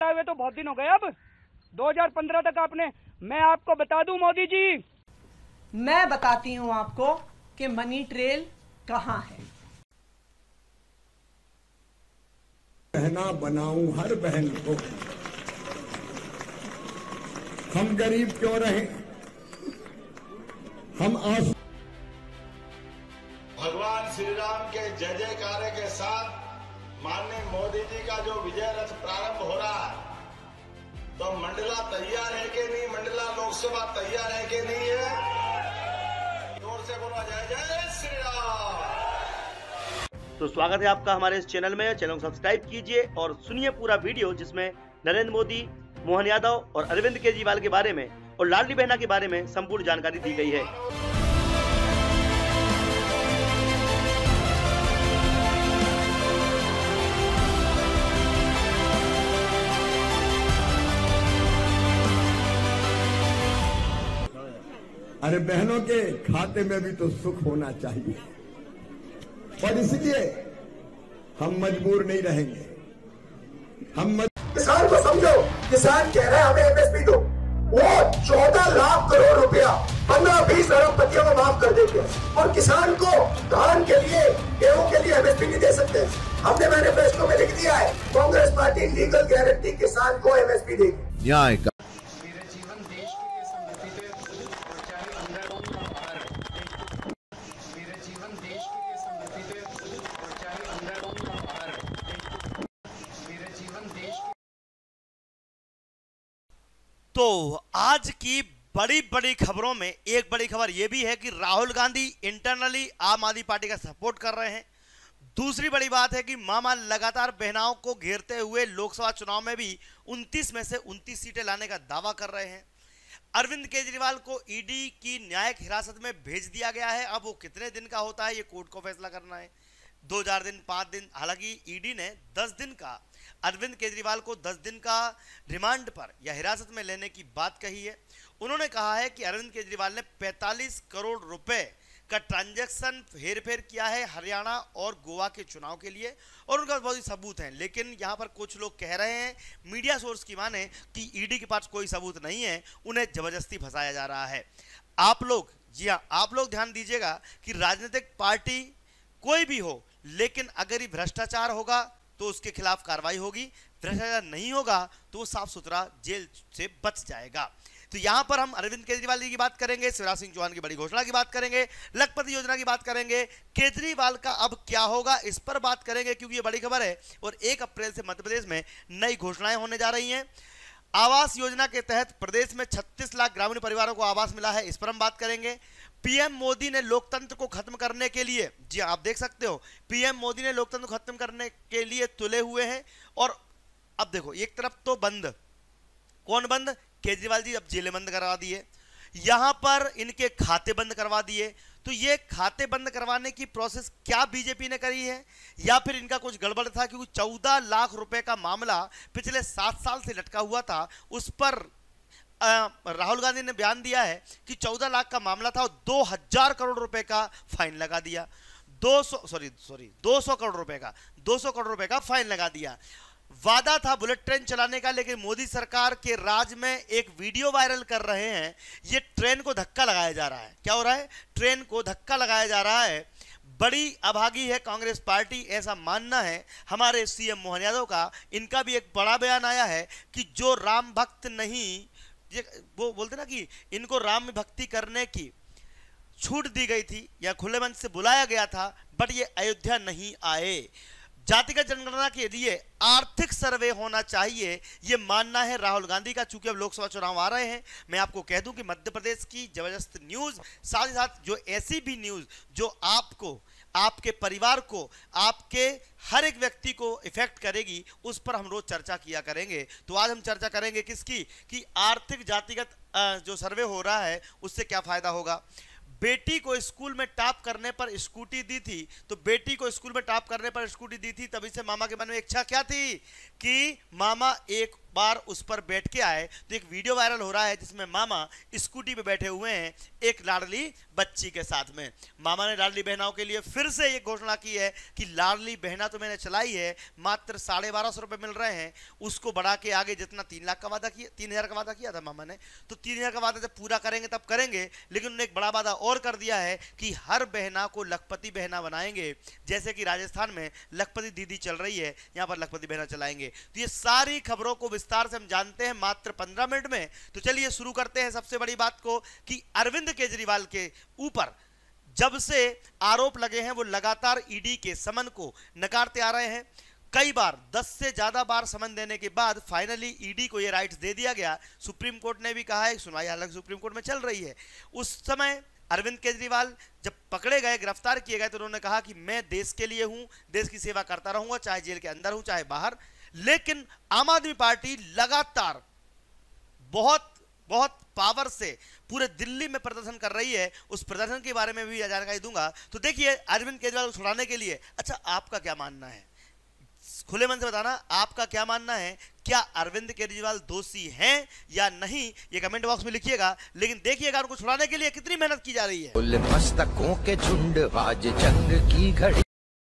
आए हुए तो बहुत दिन हो गए। अब 2015 तक आपने, मैं आपको बता दूं मोदी जी, मैं बताती हूं आपको कि मनी ट्रेल कहां है। बहना बनाऊं हर बहन को, हम गरीब क्यों रहे, हम आंसू। भगवान श्री राम के जय जयकारे के साथ माननीय मोदी जी का जो विजय रथ प्रारंभ हो रहा है, तो मंडला तैयार है कि नहीं, मंडला लोकसभा तैयार है कि नहीं है, जोर से बोलो जय जय श्री राम। तो स्वागत है आपका हमारे इस चैनल में। चैनल को सब्सक्राइब कीजिए और सुनिए पूरा वीडियो, जिसमें नरेंद्र मोदी, मोहन यादव और अरविंद केजरीवाल के बारे में और लाडली बहना के बारे में संपूर्ण जानकारी दी गई है। अरे बहनों के खाते में भी तो सुख होना चाहिए, और इसलिए हम मजबूर नहीं रहेंगे। किसान को समझो, किसान कह रहा है हमें एमएसपी दो, वो 14 लाख करोड़ रुपया 15-20 अरबपतियों को माफ कर देंगे, और किसान को धान के लिए, गेहूं के लिए एमएसपी नहीं दे सकते। हमने मैनिफेस्टो में लिख दिया है, कांग्रेस पार्टी लीगल गारंटी किसान को एमएसपी देगी। न्याय का तो आज की बड़ी बड़ी खबरों में एक बड़ी खबर यह भी है कि राहुल गांधी इंटरनली आम आदमी पार्टी का सपोर्ट कर रहे हैं। दूसरी बड़ी बात है कि मामा लगातार बहनाओं को घेरते हुए लोकसभा चुनाव में भी 29 में से 29 सीटें लाने का दावा कर रहे हैं। अरविंद केजरीवाल को ईडी की न्यायिक हिरासत में भेज दिया गया है। अब वो कितने दिन का होता है ये कोर्ट को फैसला करना है, 2000 दिन, 5 दिन। हालांकि ईडी ने 10 दिन का, अरविंद केजरीवाल को 10 दिन का रिमांड पर या हिरासत में लेने की बात कही है। उन्होंने कहा है कि अरविंद केजरीवाल ने 45 करोड़ रुपए का ट्रांजैक्शन हेरफेर किया है हरियाणा और गोवा के चुनाव के लिए, और उनका बहुत ही सबूत हैं। लेकिन यहां पर कुछ लोग कह रहे हैं, मीडिया सोर्स की माने, कि ईडी के पास कोई सबूत नहीं है, उन्हें जबरदस्ती फंसाया जा रहा है। आप लोग, जी हाँ, आप लोग ध्यान दीजिएगा कि राजनीतिक पार्टी कोई भी हो, लेकिन अगर ये भ्रष्टाचार होगा तो उसके खिलाफ कार्रवाई होगी, भ्रष्टाचार नहीं होगा तो वो साफ सुथरा जेल से बच जाएगा। तो यहां पर हम अरविंद केजरीवाल जी की बात करेंगे, शिवराज सिंह चौहान की बड़ी घोषणा की बात करेंगे, लखपति योजना की बात करेंगे, केजरीवाल का अब क्या होगा इस पर बात करेंगे, क्योंकि ये बड़ी खबर है। और 1 अप्रैल से मध्य प्रदेश में नई घोषणाएं होने जा रही हैं। आवास योजना के तहत प्रदेश में 36 लाख ग्रामीण परिवारों को आवास मिला है, इस पर हम बात करेंगे। पीएम मोदी ने लोकतंत्र को खत्म करने के लिए, जी आप देख सकते हो, पीएम मोदी ने लोकतंत्र को खत्म करने के लिए तुले हुए हैं। और अब देखो, एक तरफ तो बंद, कौन बंद? केजरीवाल जी अब जेलें बंद करवा दिए, यहां पर इनके खाते बंद करवा दिए। तो ये खाते बंद करवाने की प्रोसेस क्या बीजेपी ने करी है, या फिर इनका कुछ गड़बड़ था? क्योंकि 14 लाख रुपए का मामला पिछले 7 साल से लटका हुआ था, उस पर राहुल गांधी ने बयान दिया है कि 14 लाख का मामला था और 2000 करोड़ रुपए का फाइन लगा दिया। 200 करोड़ रुपए का, 200 करोड़ रुपए का फाइन लगा दिया। वादा था बुलेट ट्रेन चलाने का, लेकिन मोदी सरकार के राज में एक वीडियो वायरल कर रहे हैं, ये ट्रेन को धक्का लगाया जा रहा है। क्या हो रहा है? ट्रेन को धक्का लगाया जा रहा है। बड़ी अभागी है कांग्रेस पार्टी, ऐसा मानना है हमारे सीएम मोहन यादव का। इनका भी एक बड़ा बयान आया है कि जो राम भक्त नहीं, वो बोलते ना कि इनको राम में भक्ति करने की छूट दी गई थी या खुले मन से बुलाया गया था, बट ये अयोध्या नहीं आए। जातिगत जनगणना के लिए आर्थिक सर्वे होना चाहिए, ये मानना है राहुल गांधी का। चूंकि अब लोकसभा चुनाव आ रहे हैं, मैं आपको कह दूं कि मध्य प्रदेश की जबरदस्त न्यूज, साथ ही साथ जो ऐसी भी न्यूज जो आपको, आपके परिवार को, आपके हर एक व्यक्ति को इफेक्ट करेगी, उस पर हम रोज चर्चा किया करेंगे। तो आज हम चर्चा करेंगे किसकी? कि आर्थिक जातिगत जो सर्वे हो रहा है उससे क्या फायदा होगा। बेटी को स्कूल में टॉप करने पर स्कूटी दी थी, तो बेटी को स्कूल में टॉप करने पर स्कूटी दी थी, तभी से मामा के मन में इच्छा क्या थी कि मामा एक बार उस पर बैठ के आए। तो एक वीडियो वायरल हो रहा है जिसमें मामा स्कूटी पे बैठे हुए हैं एक लाडली बच्ची के साथ में। मामा ने लाडली बहनाओं के लिए फिर से ये घोषणा की है कि लाडली बहना तो मैंने चलाई है, मात्र 1250 रुपए मिल रहे हैं, उसको बढ़ा के आगे जितना 3 लाख का वादा किया, 3000 का वादा किया था मामा ने, तो 3000 का वादा जब पूरा करेंगे तब करेंगे। लेकिन उन्होंने एक बड़ा वादा और कर दिया है कि हर बहना को लखपति बहना बनाएंगे, जैसे कि राजस्थान में लखपति दीदी चल रही है, यहां पर लखपति बहना चलाएंगे। तो ये सारी खबरों को विस्तार से हम जानते हैं मात्र 15 मिनट में। तो चलिए शुरू करते हैं सबसे बड़ी बात को कि अरविंद केजरीवाल के ऊपर जब से आरोप लगे हैं वो लगातार ईडी के समन को नकारते आ रहे हैं। कई बार 10 से ज्यादा बार समन देने के बाद फाइनली ईडी को ये राइट्स दे दिया गया। सुप्रीम कोर्ट ने भी कहा है, सुनवाई हालांकि सुप्रीम कोर्ट में चल रही है। उस समय अरविंद केजरीवाल जब पकड़े गए, गिरफ्तार किए गए, तो उन्होंने कहा कि मैं देश के लिए हूं, देश की सेवा करता रहूंगा, चाहे जेल के अंदर हूं चाहे बाहर। लेकिन आम आदमी पार्टी लगातार बहुत बहुत पावर से पूरे दिल्ली में प्रदर्शन कर रही है। उस प्रदर्शन के बारे में भी जानकारी दूंगा। तो देखिए, अरविंद केजरीवाल को छुड़ाने के लिए, अच्छा आपका क्या मानना है, खुले मन से बताना, आपका क्या मानना है, क्या अरविंद केजरीवाल दोषी हैं या नहीं, ये कमेंट बॉक्स में लिखिएगा। लेकिन देखिएगा उनको छुड़ाने के लिए कितनी मेहनत की जा रही है। मस्तकों के झुंड आज जंग की घड़ी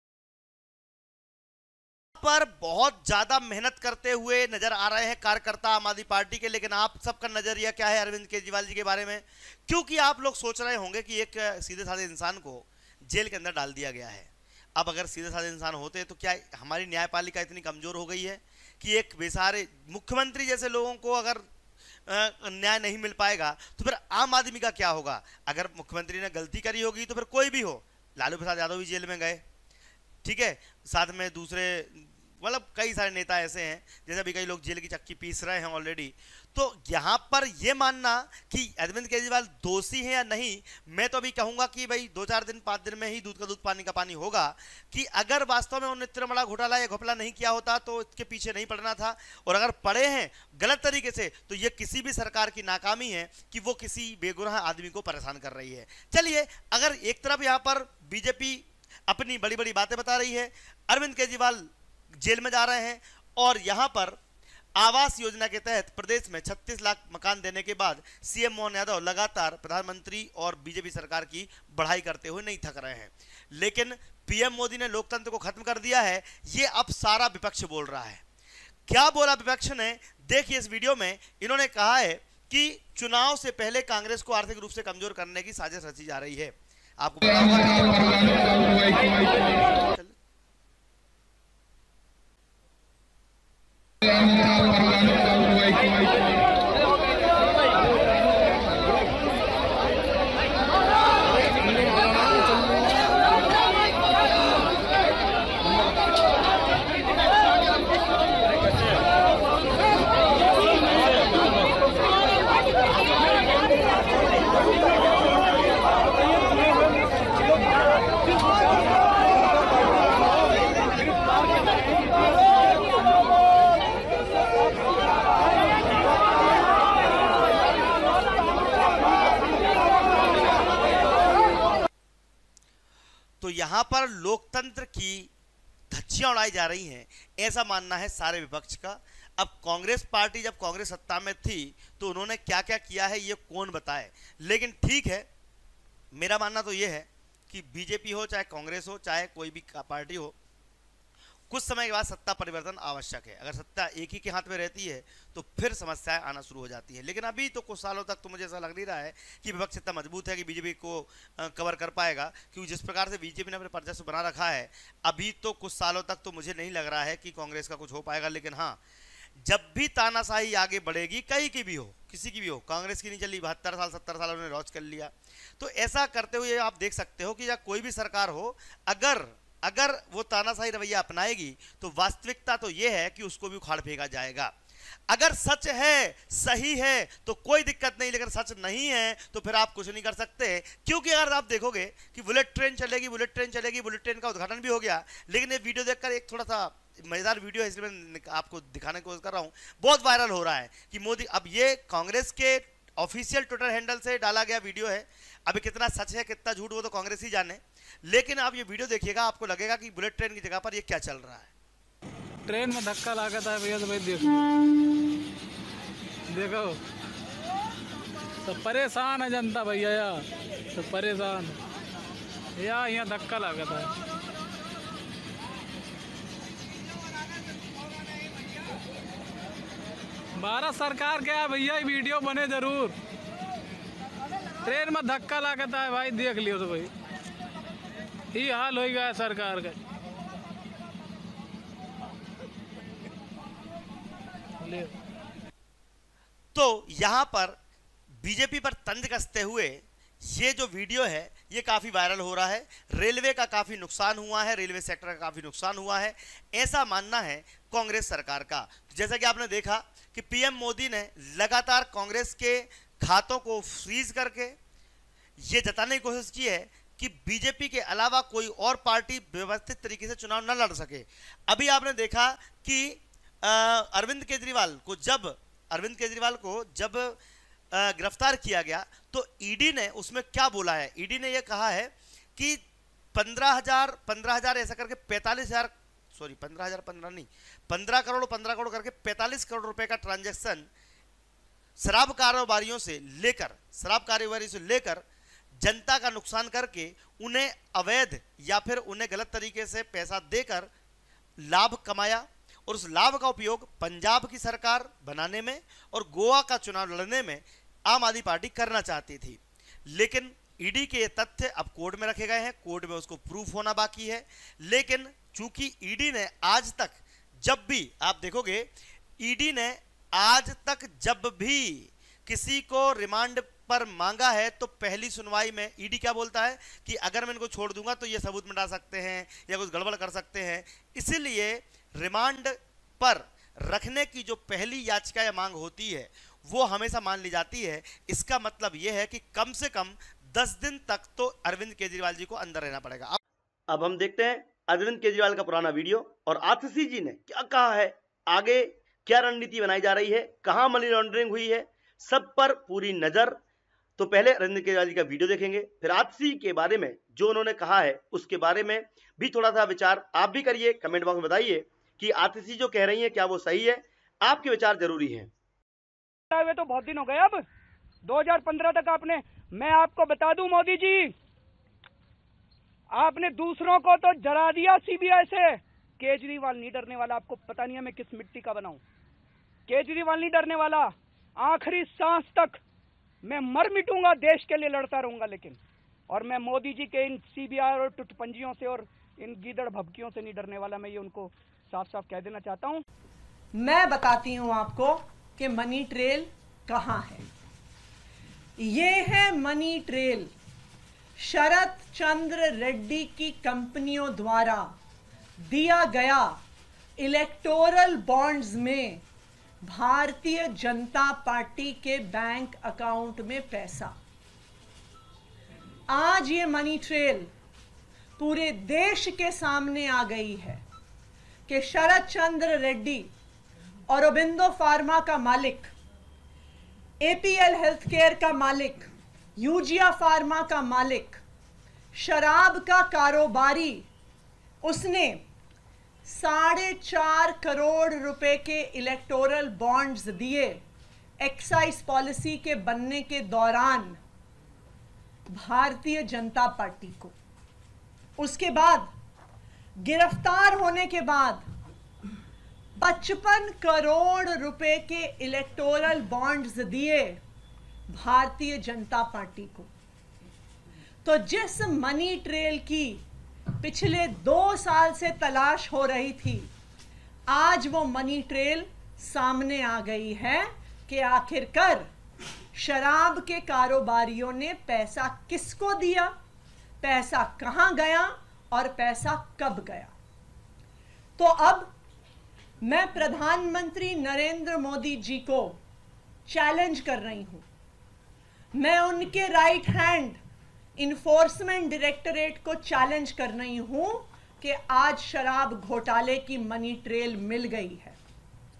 पर बहुत ज्यादा मेहनत करते हुए नजर आ रहे हैं कार्यकर्ता आम आदमी पार्टी के। लेकिन आप सबका नजरिया क्या है अरविंद केजरीवाल जी के बारे में? क्योंकि आप लोग सोच रहे होंगे कि एक सीधे साधे इंसान को जेल के अंदर डाल दिया गया है। अब अगर सीधे साधे इंसान होते तो क्या हमारी न्यायपालिका इतनी कमजोर हो गई है कि एक बेसहारे मुख्यमंत्री जैसे लोगों को अगर न्याय नहीं मिल पाएगा तो फिर आम आदमी का क्या होगा? अगर मुख्यमंत्री ने गलती करी होगी तो फिर कोई भी हो, लालू प्रसाद यादव भी जेल में गए, ठीक है, साथ में दूसरे मतलब कई सारे नेता ऐसे हैं, जैसे अभी कई लोग जेल की चक्की पीस रहे हैं ऑलरेडी। तो यहां पर यह मानना कि अरविंद केजरीवाल दोषी है या नहीं, मैं तो अभी कहूंगा कि भाई 2-4 दिन 5 दिन में ही दूध का दूध पानी का पानी होगा कि अगर वास्तव में उन्होंने इतना बड़ा घोटाला या घोटाला नहीं किया होता तो इसके पीछे नहीं पड़ना था, और अगर पड़े हैं गलत तरीके से तो यह किसी भी सरकार की नाकामी है कि वो किसी बेगुनाह आदमी को परेशान कर रही है। चलिए, अगर एक तरफ यहां पर बीजेपी अपनी बड़ी बड़ी बातें बता रही है, अरविंद केजरीवाल जेल में जा रहे हैं, और यहां पर आवास योजना के तहत प्रदेश में 36 लाख मकान देने के बाद सीएम मोहन यादव लगातार प्रधानमंत्री और बीजेपी सरकार की बढ़ाई करते हुए नहीं थक रहे हैं। लेकिन पीएम मोदी ने लोकतंत्र को खत्म कर दिया है, ये अब सारा विपक्ष बोल रहा है। क्या बोला विपक्ष ने, देखिए इस वीडियो में। इन्होंने कहा है कि चुनाव से पहले कांग्रेस को आर्थिक रूप से कमजोर करने की साजिश रची जा रही है। आपको तो यहां पर लोकतंत्र की धज्जियां उड़ाई जा रही हैं, ऐसा मानना है सारे विपक्ष का। अब कांग्रेस पार्टी जब कांग्रेस सत्ता में थी तो उन्होंने क्या क्या किया है ये कौन बताए। लेकिन ठीक है, मेरा मानना तो ये है कि बीजेपी हो चाहे कांग्रेस हो चाहे कोई भी पार्टी हो, कुछ समय के बाद सत्ता परिवर्तन आवश्यक है। अगर सत्ता एक ही के हाथ में रहती है तो फिर समस्याएं आना शुरू हो जाती है। लेकिन अभी तो कुछ सालों तक तो मुझे ऐसा लग नहीं रहा है कि विपक्ष इतना मजबूत है कि बीजेपी को कवर कर पाएगा, क्योंकि जिस प्रकार से बीजेपी ने अपने वर्चस्व बना रखा है, अभी तो कुछ सालों तक तो मुझे नहीं लग रहा है कि कांग्रेस का कुछ हो पाएगा। लेकिन हाँ, जब भी तानाशाही आगे बढ़ेगी, कहीं की भी हो, किसी की भी हो, कांग्रेस की नहीं चली, 72 साल 70 साल उन्होंने रौज कर लिया, तो ऐसा करते हुए आप देख सकते हो कि या कोई भी सरकार हो, अगर वो तानाशाही रवैया अपनाएगी तो वास्तविकता तो ये है कि उसको भी उखाड़ फेंका जाएगा। अगर सच है, सही है तो कोई दिक्कत नहीं, लेकिन सच नहीं है तो फिर आप कुछ नहीं कर सकते। क्योंकि अगर आप देखोगे कि बुलेट ट्रेन चलेगी, बुलेट ट्रेन का उद्घाटन भी हो गया, लेकिन ये वीडियो देखकर एक थोड़ा सा मजेदार वीडियो है, इसलिए मैं आपको दिखाने की कोशिश कर रहा हूं, बहुत वायरल हो रहा है कि मोदी, अब ये कांग्रेस के ऑफिशियल ट्विटर हैंडल से डाला गया वीडियो है। अभी कितना सच है कितना झूठ वो तो कांग्रेस ही जाने, लेकिन आप ये वीडियो देखिएगा आपको लगेगा कि बुलेट ट्रेन की जगह पर ये क्या चल रहा है। ट्रेन में धक्का लागत है भैया, तो भाई देखो सब परेशान है जनता भैया, यार सब परेशान है यार, यहाँ धक्का लागत है। भारत सरकार क्या है भैया, वीडियो बने जरूर। ट्रेन में धक्का लागत है भाई, देख लियो तो भाई ये हाल हो गया है सरकार का। तो यहां पर बीजेपी पर तंज कसते हुए ये जो वीडियो है ये काफी वायरल हो रहा है। रेलवे का काफी नुकसान हुआ है, रेलवे सेक्टर का काफी नुकसान हुआ है, ऐसा मानना है कांग्रेस सरकार का। जैसा कि आपने देखा कि पीएम मोदी ने लगातार कांग्रेस के खातों को फ्रीज करके ये जताने की कोशिश की है कि बीजेपी के अलावा कोई और पार्टी व्यवस्थित तरीके से चुनाव न लड़ सके। अभी आपने देखा कि अरविंद केजरीवाल को जब गिरफ्तार किया गया तो ईडी ने उसमें क्या बोला है। ईडी ने यह कहा है कि 15,000 ऐसा करके 15 करोड़ करके 45 करोड़ रुपए का ट्रांजैक्शन शराब कारोबारियों से लेकर जनता का नुकसान करके उन्हें अवैध या फिर उन्हें गलत तरीके से पैसा देकर लाभ कमाया, और उस लाभ का उपयोग पंजाब की सरकार बनाने में और गोवा का चुनाव लड़ने में आम आदमी पार्टी करना चाहती थी। लेकिन ईडी के ये तथ्य अब कोर्ट में रखे गए हैं, कोर्ट में उसको प्रूफ होना बाकी है। लेकिन चूंकि ईडी ने आज तक जब भी आप देखोगे, ईडी ने आज तक जब भी किसी को रिमांड पर मांगा है तो पहली सुनवाई में ईडी क्या बोलता है कि अगर मैं इनको छोड़ दूंगा तो ये सबूत मिटा सकते हैं या कुछ गड़बड़ कर सकते हैं। इसीलिए रिमांड पर रखने की जो पहली याचिका या मांग होती है वो हमेशा मान ली जाती है। इसका मतलब यह है कि कम से कम 10 दिन तक तो अरविंद केजरीवाल जी को अंदर रहना पड़ेगा। अब हम देखते हैं अरविंद केजरीवाल का पुराना वीडियो और आतिशी जी ने क्या कहा है, आगे क्या रणनीति बनाई जा रही है, कहां मनी लॉन्ड्रिंग हुई है, सब पर पूरी नजर। तो पहले अरविंद केजरीवाल जी का वीडियो देखेंगे, फिर आतिशी के बारे में जो उन्होंने कहा है उसके बारे में भी थोड़ा सा विचार आप भी करिए। कमेंट बॉक्स में बताइए कि आतिशी जो कह रही है क्या वो सही है, आपके विचार जरूरी हैं। हुए तो बहुत दिन हो गए, अब 2015 तक आपने, मैं आपको बता दूं मोदी जी, आपने दूसरों को तो डरा दिया सीबीआई से। केजरीवाल नहीं डरने वाला, आपको पता नहीं है मैं किस मिट्टी का बनाऊं। केजरीवाल नहीं डरने वाला, आखिरी सांस तक मैं मर मिटूंगा, देश के लिए लड़ता रहूंगा। लेकिन और मैं मोदी जी के इन सीबीआई और टुटपंजियों से और इन गीदड़ भभकियों से नहीं डरने वाला। मैं ये उनको साफ साफ कह देना चाहता हूं। मैं बताती हूं आपको कि मनी ट्रेल कहां है। ये है मनी ट्रेल, शरद चंद्र रेड्डी की कंपनियों द्वारा दिया गया इलेक्टोरल बॉन्ड्स में भारतीय जनता पार्टी के बैंक अकाउंट में पैसा। आज ये मनी ट्रेल पूरे देश के सामने आ गई है कि शरद चंद्र रेड्डी, औरोबिंदो फार्मा का मालिक, एपीएल हेल्थकेयर का मालिक, यूजिया फार्मा का मालिक, शराब का कारोबारी, उसने 4.5 करोड़ रुपए के इलेक्टोरल बॉन्ड्स दिए एक्साइज पॉलिसी के बनने के दौरान भारतीय जनता पार्टी को। उसके बाद गिरफ्तार होने के बाद 55 करोड़ रुपए के इलेक्टोरल बॉन्ड्स दिए भारतीय जनता पार्टी को। तो जिस मनी ट्रेल की पिछले 2 साल से तलाश हो रही थी, आज वो मनी ट्रेल सामने आ गई है कि आखिरकार शराब के कारोबारियों ने पैसा किसको दिया, पैसा कहां गया और पैसा कब गया। तो अब मैं प्रधानमंत्री नरेंद्र मोदी जी को चैलेंज कर रही हूं। मैं उनके राइट हैंड इन्फोर्समेंट डायरेक्टरेट को चैलेंज कर रही हूं कि आज शराब घोटाले की मनी ट्रेल मिल गई है।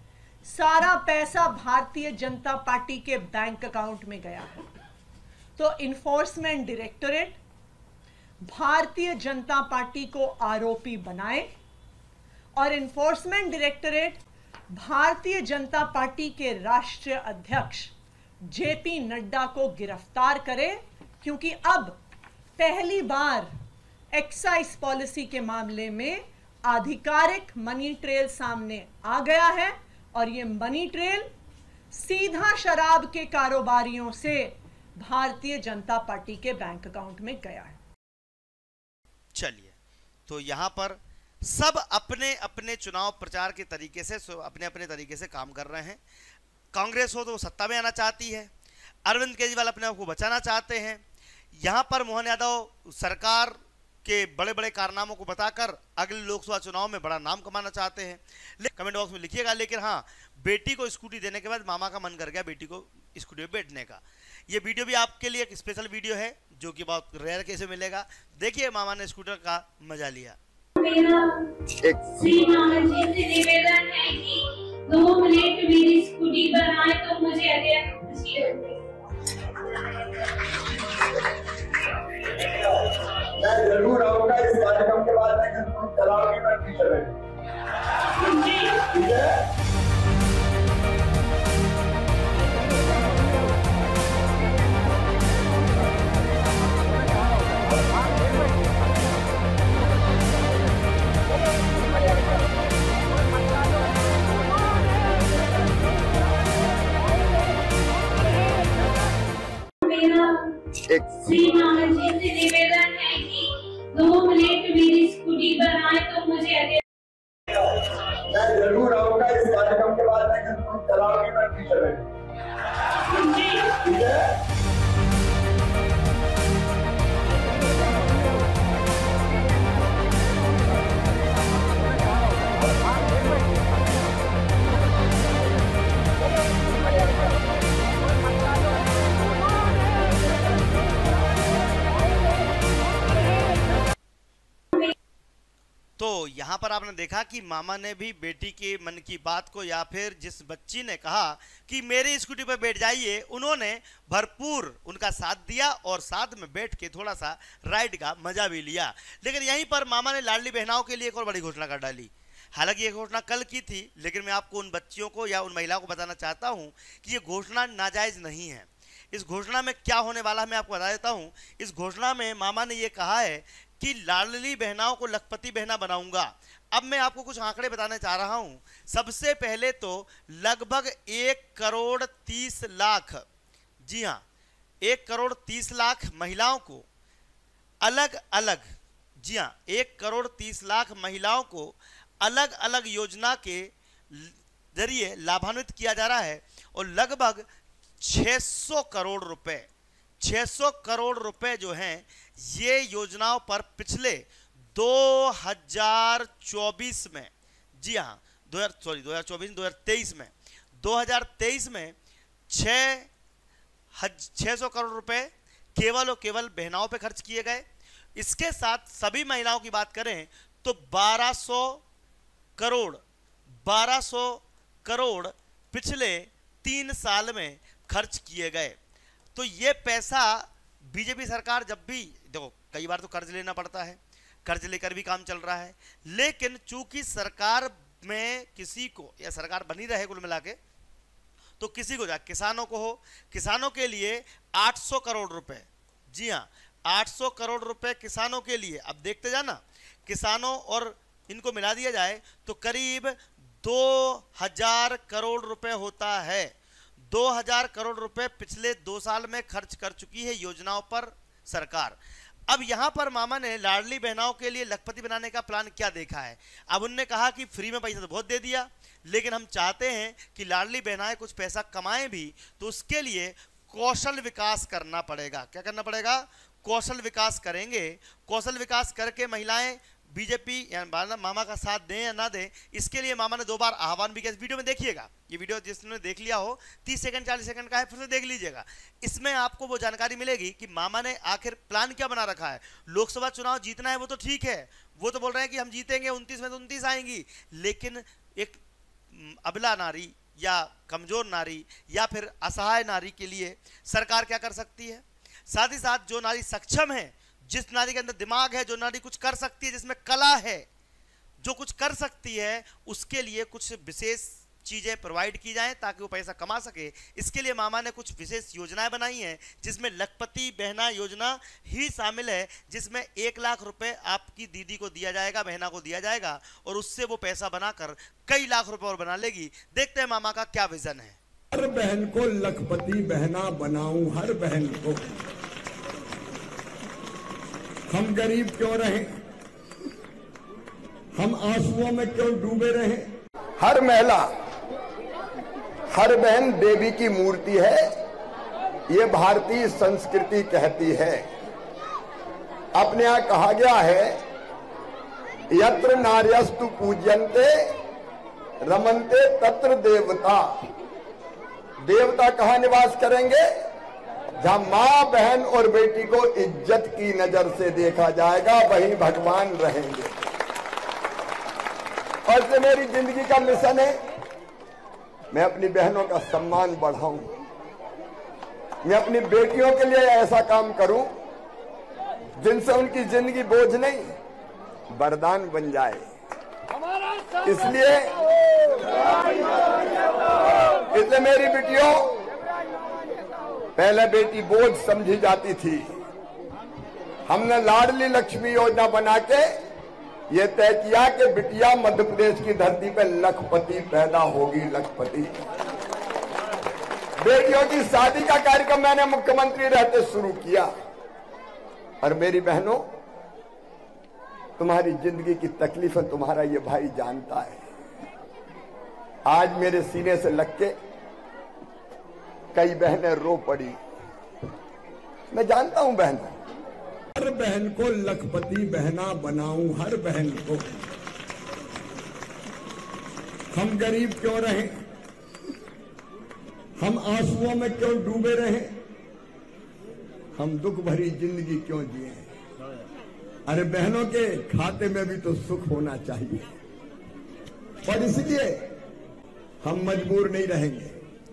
सारा पैसा भारतीय जनता पार्टी के बैंक अकाउंट में गया है। तो enforcement directorate Bharatiya Janata party को आरोपी बनाए और enforcement directorate Bharatiya Janata party के राष्ट्रीय अध्यक्ष जेपी नड्डा को गिरफ्तार करे, क्योंकि अब पहली बार एक्साइज पॉलिसी के मामले में आधिकारिक मनी ट्रेल सामने आ गया है और ये मनी ट्रेल सीधा शराब के कारोबारियों से भारतीय जनता पार्टी के बैंक अकाउंट में गया है। चलिए, तो यहां पर सब अपने अपने चुनाव प्रचार के तरीके से अपने अपने तरीके से काम कर रहे हैं। कांग्रेस हो तो वो सत्ता में आना चाहती है, अरविंद केजरीवाल अपने आप को बचाना चाहते हैं। यहां पर मोहन यादव सरकार के बड़े बड़े कारनामों को बताकर अगले लोकसभा चुनाव में बड़ा नाम कमाना चाहते हैं। कमेंट बॉक्स में लिखिएगा। लेकिन हाँ, बेटी को स्कूटी देने के बाद मामा का मन कर गया बेटी को स्कूटी में बैठने का। ये वीडियो भी आपके लिए एक स्पेशल वीडियो है जो कि बहुत रेयर केस में मिलेगा। देखिए, मामा ने स्कूटर का मजा लिया। मेरा श्री मामा जी से निवेदन है कि 2 मिनट मेरी स्कूटी पर आए तो मुझे अत्यंत खुशी होगी। मैं जरूर आऊंगा इस कार्यक्रम के बाद, लेकिन तुम चलाओगी मैं पीछे ठीक है। श्री मामा जी से निवेदन है कि 2 मिनट मेरी स्कूटी पर आए तो मुझे मैं जरूर आऊंगा इस कार्यक्रम के बाद, लेकिन तुम चलाओगी मैं पीछे ठीक है। तो यहाँ पर आपने देखा कि मामा ने भी बेटी के मन की बात को, या फिर जिस बच्ची ने कहा कि मेरी स्कूटी पर बैठ जाइए, उन्होंने भरपूर उनका साथ दिया और साथ में बैठ के थोड़ा सा राइड का मजा भी लिया। लेकिन यहीं पर मामा ने लाडली बहनाओं के लिए एक और बड़ी घोषणा कर डाली। हालांकि ये घोषणा कल की थी, लेकिन मैं आपको उन बच्चियों को या उन महिलाओं को बताना चाहता हूँ कि ये घोषणा नाजायज़ नहीं है। इस घोषणा में क्या होने वाला है मैं आपको बता देता हूँ। इस घोषणा में मामा ने ये कहा है कि लाडली बहनाओं को लखपति बहना बनाऊंगा। अब मैं आपको कुछ आंकड़े बताने चाह रहा हूं। सबसे पहले तो लगभग 1 करोड़ 30 लाख, जी हां, 1 करोड़ 30 लाख महिलाओं को अलग अलग, जी हां, 1 करोड़ 30 लाख महिलाओं को अलग अलग योजना के जरिए लाभान्वित किया जा रहा है और लगभग 600 करोड़ रुपए, 600 करोड़ रुपए जो हैं ये योजनाओं पर पिछले 2024 में, जी हाँ, 2023 में 600 करोड़ रुपए केवल और केवल बहनाओं पे खर्च किए गए। इसके साथ सभी महिलाओं की बात करें तो 1200 करोड़ पिछले 3 साल में खर्च किए गए। तो ये पैसा बीजेपी सरकार, जब भी देखो कई बार तो कर्ज लेना पड़ता है, कर्ज लेकर भी काम चल रहा है, लेकिन चूंकि सरकार में किसी को, या सरकार बनी रहे कुल मिला के, तो किसी को, किसानों को हो, किसानों के लिए 800 करोड़ रुपए, जी हाँ, 800 करोड़ रुपए किसानों के लिए। अब देखते जाना, किसानों और इनको मिला दिया जाए तो करीब 2000 करोड़ रुपए होता है। 2000 करोड़ रुपए पिछले 2 साल में खर्च कर चुकी है योजनाओं पर सरकार। अब यहां पर मामा ने लाडली बहनाओं के लिए लखपति बनाने का प्लान क्या देखा है। अब उनने कहा कि फ्री में पैसा तो बहुत दे दिया, लेकिन हम चाहते हैं कि लाडली बहनाएं कुछ पैसा कमाएं भी, तो उसके लिए कौशल विकास करना पड़ेगा। क्या करना पड़ेगा? कौशल विकास करेंगे। कौशल विकास करके महिलाएं बीजेपी या मामा का साथ दें या ना दें, इसके लिए मामा ने 2 बार आह्वान भी किया। इस वीडियो में देखिएगा, ये वीडियो जिसने देख लिया हो 30 सेकंड 40 सेकंड का है, फिर से देख लीजिएगा। इसमें आपको वो जानकारी मिलेगी कि मामा ने आखिर प्लान क्या बना रखा है। लोकसभा चुनाव जीतना है वो तो ठीक है, वो तो बोल रहे हैं कि हम जीतेंगे, 29 में तो 29 आएंगी, लेकिन एक अबला नारी या कमजोर नारी या फिर असहाय नारी के लिए सरकार क्या कर सकती है। साथ ही साथ जो नारी सक्षम है, जिस नारी के अंदर दिमाग है, जो नारी कुछ कर सकती है, जिसमें कला है, जो कुछ कर सकती है, उसके लिए कुछ विशेष चीज़ें प्रोवाइड की जाएं ताकि वो पैसा कमा सके। इसके लिए मामा ने कुछ विशेष योजनाएं बनाई हैं, जिसमें लखपति बहना योजना ही शामिल है, जिसमें 1 लाख रुपए आपकी दीदी को दिया जाएगा, बहना को दिया जाएगा, और उससे वो पैसा बनाकर कई लाख रुपए और बना लेगी। देखते हैं मामा का क्या विजन है। हर बहन को लखपति बहना बनाऊं, हर बहन को। हम गरीब क्यों रहे, हम आंसुओं में क्यों डूबे रहे। हर महिला, हर बहन देवी की मूर्ति है, ये भारतीय संस्कृति कहती है। अपने यहां कहा गया है, यत्र नार्यस्तु पूज्यन्ते रमन्ते तत्र देवता। देवता कहां निवास करेंगे? जहां मां, बहन और बेटी को इज्जत की नजर से देखा जाएगा, वहीं भगवान रहेंगे। और इसलिए मेरी जिंदगी का मिशन है, मैं अपनी बहनों का सम्मान बढ़ाऊं, मैं अपनी बेटियों के लिए ऐसा काम करूं जिनसे उनकी जिंदगी बोझ नहीं, वरदान बन जाए। इसलिए मेरी बेटियों, पहले बेटी बोझ समझी जाती थी। हमने लाडली लक्ष्मी योजना बना के ये तय किया कि बिटिया मध्य प्रदेश की धरती पे लखपति पैदा होगी, लखपति। बेटियों की शादी का कार्यक्रम मैंने मुख्यमंत्री रहते शुरू किया। और मेरी बहनों, तुम्हारी जिंदगी की तकलीफें तुम्हारा ये भाई जानता है। आज मेरे सीने से लग के कई बहनें रो पड़ी, मैं जानता हूं बहनों। हर बहन को लखपति बहना बनाऊं, हर बहन को। हम गरीब क्यों रहे, हम आंसुओं में क्यों डूबे रहे, हम दुख भरी जिंदगी क्यों जिए। अरे बहनों के खाते में भी तो सुख होना चाहिए, और इसलिए हम मजबूर नहीं रहेंगे।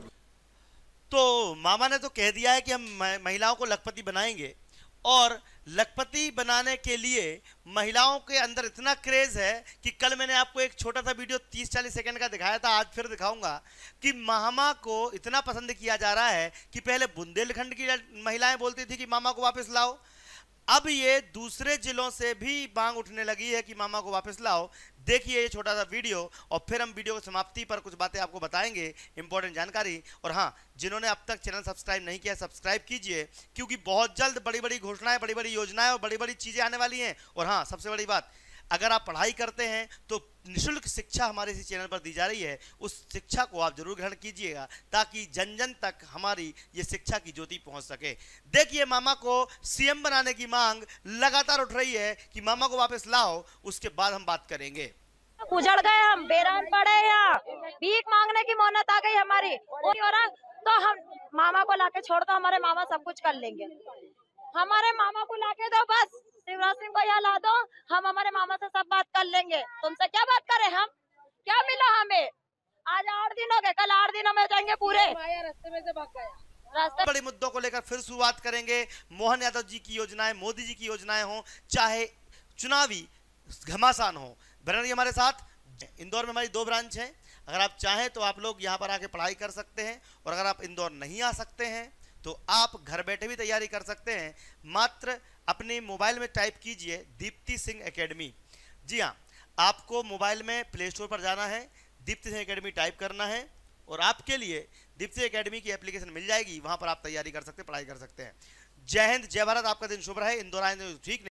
तो मामा ने तो कह दिया है कि हम महिलाओं को लखपति बनाएंगे, और लखपति बनाने के लिए महिलाओं के अंदर इतना क्रेज है कि कल मैंने आपको एक छोटा सा वीडियो 30-40 सेकंड का दिखाया था, आज फिर दिखाऊंगा कि मामा को इतना पसंद किया जा रहा है कि पहले बुंदेलखंड की महिलाएं बोलती थी कि मामा को वापस लाओ, अब ये दूसरे जिलों से भी मांग उठने लगी है कि मामा को वापस लाओ। देखिए ये छोटा सा वीडियो, और फिर हम वीडियो की समाप्ति पर कुछ बातें आपको बताएंगे, इंपॉर्टेंट जानकारी। और हाँ, जिन्होंने अब तक चैनल सब्सक्राइब नहीं किया, सब्सक्राइब कीजिए, क्योंकि बहुत जल्द बड़ी बड़ी घोषणाएं, बड़ी बड़ी योजनाएं और बड़ी बड़ी चीजें आने वाली हैं। और हाँ, सबसे बड़ी बात, अगर आप पढ़ाई करते हैं तो निःशुल्क शिक्षा हमारे इसी चैनल पर दी जा रही है, उस शिक्षा को आप जरूर ग्रहण कीजिएगा ताकि जन जन तक हमारी ये शिक्षा की ज्योति पहुंच सके। देखिए मामा को सीएम बनाने की मांग लगातार उठ रही है कि मामा को वापस लाओ, उसके बाद हम बात करेंगे। उजड़ गए, हम बेरान पड़े, यहाँ भीख मांगने की मोहनत आ गई हमारी, तो हम मामा को लाके छोड़ दो, हमारे मामा सब कुछ कर लेंगे। हमारे मामा को लाके दो, बस शिवराज सिंह को यहाँ ला दो, हम हमारे मामा से सब बात कर लेंगे। तुमसे क्या बात करें, हम क्या मिला हमें? आज 8 दिन हो गए, कल 8 दिनों में जाएंगे पूरे। रास्ते में से भाग गया। बड़े मुद्दों को लेकर फिर शुरुआत करेंगे। मोहन यादव जी की योजनाएं, मोदी जी की योजनाएं हो, चाहे चुनावी घमासान हो। बनर्जी हमारे साथ इंदौर में हमारी 2 ब्रांच हैं। अगर आप चाहें तो आप लोग यहाँ पर आके पढ़ाई कर सकते हैं, और अगर आप इंदौर नहीं आ सकते हैं तो आप घर बैठे भी तैयारी कर सकते हैं। मात्र अपने मोबाइल में टाइप कीजिए दीप्ति सिंह एकेडमी। जी हाँ, आपको मोबाइल में प्ले स्टोर पर जाना है, दीप्ति सिंह एकेडमी टाइप करना है, और आपके लिए दीप्ति सिंह एकेडमी की एप्लीकेशन मिल जाएगी। वहां पर आप तैयारी कर सकते हैं, पढ़ाई कर सकते हैं। जय हिंद, जय भारत, आपका दिन शुभ रहे। इंदौर आए ठीक नहीं।